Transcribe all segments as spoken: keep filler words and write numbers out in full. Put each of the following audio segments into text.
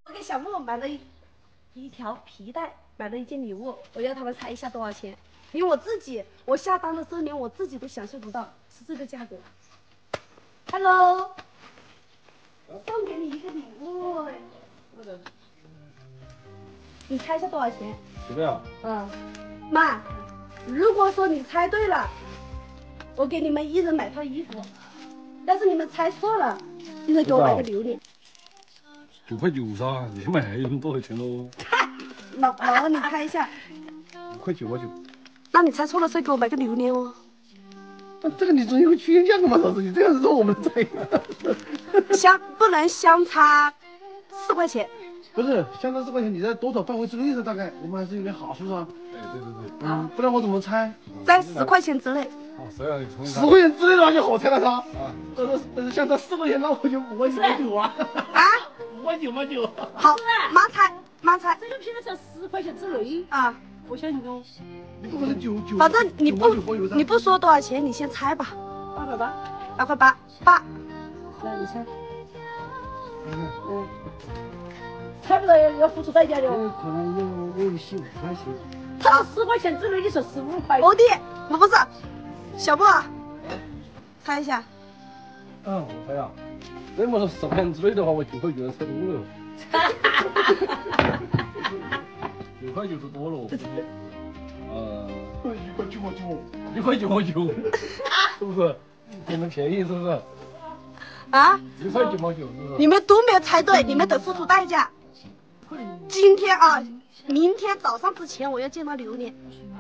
我给小莫买了一一条皮带，买了一件礼物，我要他们猜一下多少钱。因为我自己，我下单的时候连我自己都享受不到，是这个价格。Hello， 送给你一个礼物，你猜一下多少钱？ 几个呀？ 嗯，妈，如果说你猜对了，我给你们一人买套衣服；要是你们猜错了，一人给我买个榴莲。 九块九噻，你买还有多少钱喽？ 老老二，你猜一下。 五块九毛九。 那你猜错了，再给我买个榴莲哦。 那这个你总有个缺项的嘛，老师，你这样子说我们猜。 相不能相差四块钱。 不是，相差四块钱，你在多少范围之内的？大概我们还是有点好处噻。 哎，对对对。 嗯，不然我怎么猜？ 在十块钱之内。 好，这样你十块钱之内的话就好猜了噻。 啊。 但是但是相差四块钱，那我就五块九毛九啊。 啊？ 五块九毛九。 好，妈猜，妈猜。 这个皮带才十块钱之内啊。 我相信中。 你不可能九九。 反正你不你不说多少钱，你先猜吧。 八块八。 八块八，八。 来，你猜。嗯嗯。猜不到要要付出代价的哦。 可能有有十五块钱。 他十块钱之内，你说十五块。 我的，我不是。小莫，猜一下。 嗯，我猜呀。这么说十块钱之内的话，我九块九猜多了。九块九是多了，呃， 一块九毛九， 一块九毛九，是不是？捡的便宜是不是？ 啊？ 一块九毛九是不是？ 你们都没有猜对，你们得付出代价。今天啊，明天早上之前我要见到榴莲。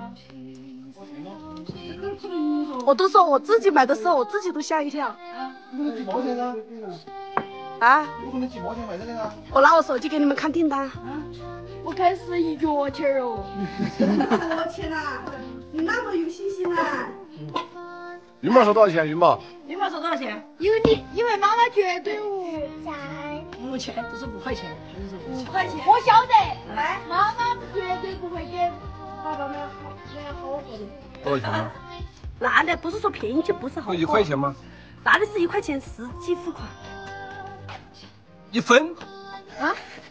我都说我自己买的时候，我自己都吓一跳。 那几毛钱呢？ 啊？ 我可能几毛钱买这个啊？ 我拿我手机给你们看订单。 我看是一角钱哦。 我天哪，你那么有信心啊？ 云宝说多少钱？云宝？ 云宝说多少钱？ 因为你，因为妈妈绝对五在。 五钱，这是五块钱， 五块钱。 我晓得， 来， 妈妈绝对不会给爸爸买买好货的。 多少钱啊？ 那的不是说便宜就不是好货。 一块钱吗？ 那的是一块钱实际付款。 一分？ 啊？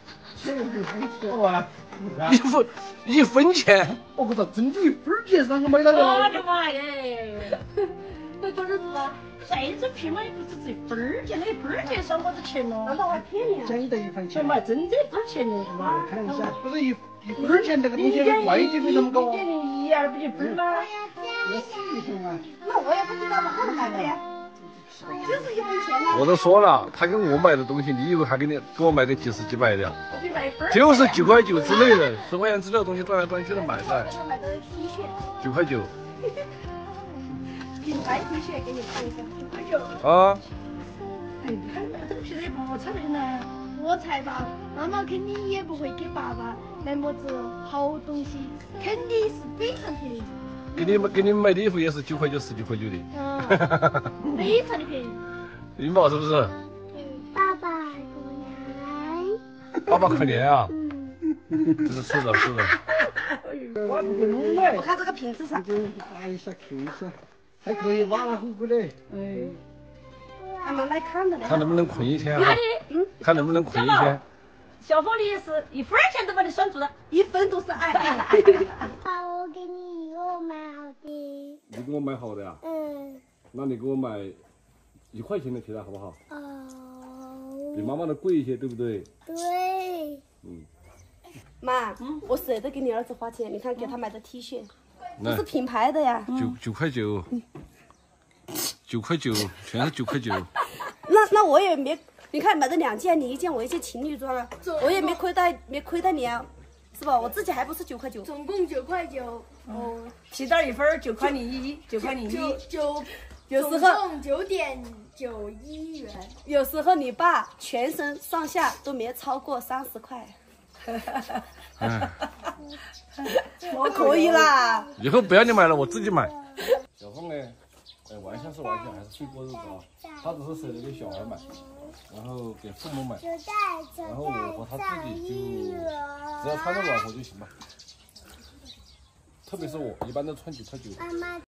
一分一分钱？ 我靠，真的一分钱上个买那个？ 我的妈耶！会做日子啊？谁这皮嘛也不是这一分钱，那一分钱算我的钱咯？ 难道我还骗你啊？ 真的一分钱？ 买真这一分钱的是吧？ 看一下，不是一一分钱这个东西外界为什么高？ 一点零一啊，不就分吗？ 那是一分啊。 那我也不知道嘛，那买的呀。就是一分钱嘛。 我都说了，他跟我买的东西，你以为他给你给我买个几十几百的？就是九块九之内的，十块钱之内的东西转来转去的买噻。 买的 T 恤。 九块九。 品牌 T 恤给你看一下，九块九。 啊。 哎，你看这个皮带不差点呢。 我猜吧，妈妈肯定也不会给爸爸买么子好东西，肯定是非常便宜。 给你们给你们买的衣服也是九块九十九块九的。 嗯，非常的便宜。 云宝是不是？ 爸爸过来。 爸爸可怜啊。 嗯。 这是是的，是的。 我不弄哎。 我看这个品质上。 看一下，看一下，还可以，马拉虎虎的。 哎。 还蛮耐看的嘞。 看能不能困一天哈。 嗯。 看能不能困一天。 小凤梨也是一分钱都把你拴住了， 一分都是爱。 爸，我给你我买好的。 你给我买好的呀？ 嗯。 那你给我买一块钱的皮带好不好？ 哦。 比妈妈的贵一些，对不对？ 对。 嗯。 妈，我舍得给你儿子花钱，你看给他买的 T 恤， 那都是品牌的呀。 九九块九，九块九，全是九块九。 那那我也没。你看买的两件，你一件我一件情侣装啊，我也没亏待没亏待你啊，是吧？我自己还不是九块九， 总共九块九。 哦，皮带一分九块零一，九块零一， 九有时候总共九点九一元。 有时候你爸全身上下都没超过三十块。我可以啦。 以后不要你买了，我自己买。小凤呢？哎，玩笑是玩笑，还是会过日子啊。他只是舍得给小孩买。然后给父母买，然后我和他自己就只要穿得暖和就行吧。特别是我，一般都穿九块九。